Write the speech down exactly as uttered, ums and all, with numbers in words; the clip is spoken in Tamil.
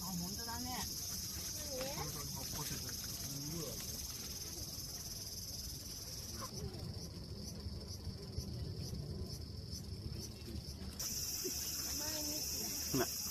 本当だね。 簡単に発酵しててすごい味。 Nah.